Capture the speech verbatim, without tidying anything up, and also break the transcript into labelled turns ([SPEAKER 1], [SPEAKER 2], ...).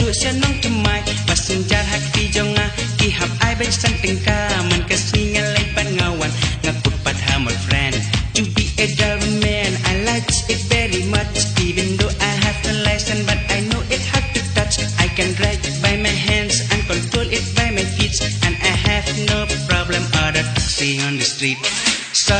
[SPEAKER 1] senang temai Passenger hati jonga Ki hap ai baik santing ka Man kesingan lepan ngawan Ngakut padha my friend To be a driver man I like it very much Even though I have no license But I know it hard to touch I can drive it by my hands And control it by my feet And I have no problem Other taxi on the street So